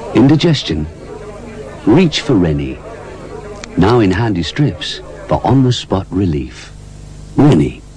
Indigestion? Reach for Rennie. Now in handy strips for on-the-spot relief. Rennie.